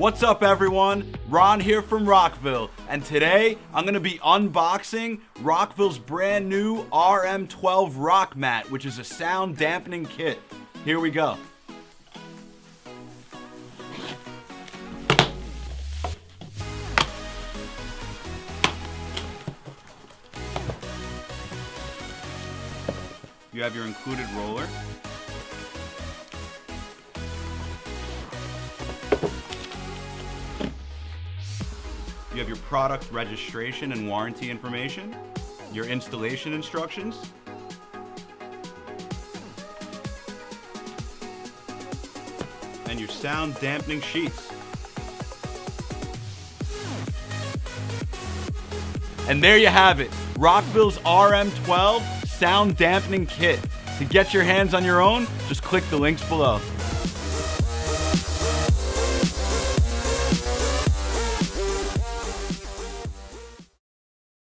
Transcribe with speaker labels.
Speaker 1: What's up everyone? Ron here from Rockville, and today I'm going to be unboxing Rockville's brand new RM12 Rockmat, which is a sound dampening kit. Here we go. You have your included roller. You have your product registration and warranty information, your installation instructions, and your sound dampening sheets. And there you have it, Rockville's RM12 sound dampening kit. To get your hands on your own, just click the links below.